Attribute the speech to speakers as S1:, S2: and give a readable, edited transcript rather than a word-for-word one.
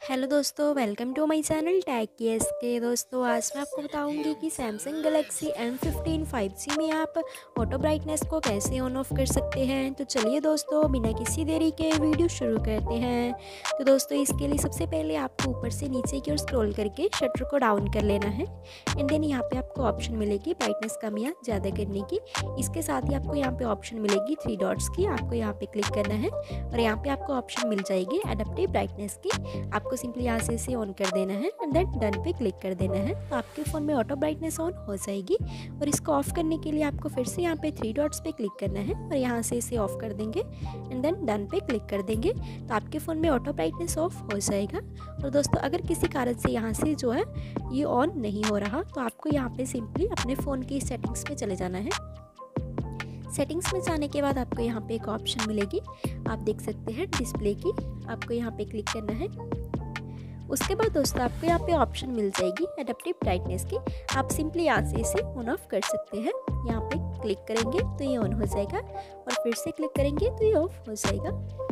S1: Hello दोस्तों, welcome to my channel tech KS K. दोस्तों आज मैं आपको बताऊंगी कि सैमसंग गैलेक्सी M15 5G में आप ऑटो ब्राइटनेस को कैसे ऑन ऑफ कर सकते हैं। तो चलिए दोस्तों, बिना किसी देरी के वीडियो शुरू करते हैं। तो दोस्तों इसके लिए सबसे पहले आपको ऊपर से नीचे की ओर स्क्रॉल करके शटर को डाउन कर लेना है। एंड देन यहाँ पे आपको ऑप्शन मिलेगी ब्राइटनेस कम या ज़्यादा करने की। इसके साथ ही आपको यहाँ पे ऑप्शन मिलेगी 3 डॉट्स की, आपको यहाँ पे क्लिक करना है और यहाँ पे आपको ऑप्शन मिल जाएगी एडेप्टिव ब्राइटनेस की। आपको सिंपली यहाँ से इसे ऑन कर देना है एंड देन डन पे क्लिक कर देना है। तो आपके फ़ोन में ऑटो ब्राइटनेस ऑन हो जाएगी। और इसको ऑफ करने के लिए आपको फिर से यहाँ पे 3 डॉट्स पे क्लिक करना है और यहाँ से इसे ऑफ कर देंगे एंड देन डन पे क्लिक कर देंगे। तो आपके फ़ोन में ऑटो ब्राइटनेस ऑफ हो जाएगा। और दोस्तों अगर किसी कारण से यहाँ से जो है ये ऑन नहीं हो रहा तो आपको यहाँ पे सिंपली अपने फ़ोन की सेटिंग्स में चले जाना है। सेटिंग्स में जाने के बाद आपको यहाँ पे एक ऑप्शन मिलेगी, आप देख सकते हैं डिस्प्ले की, आपको यहाँ पे क्लिक करना है। उसके बाद दोस्तों आपको यहाँ पे ऑप्शन मिल जाएगी एडेप्टिव ब्राइटनेस की। आप सिंपली यहाँ से इसे ऑन ऑफ कर सकते हैं। यहाँ पे क्लिक करेंगे तो ये ऑन हो जाएगा और फिर से क्लिक करेंगे तो ये ऑफ हो जाएगा।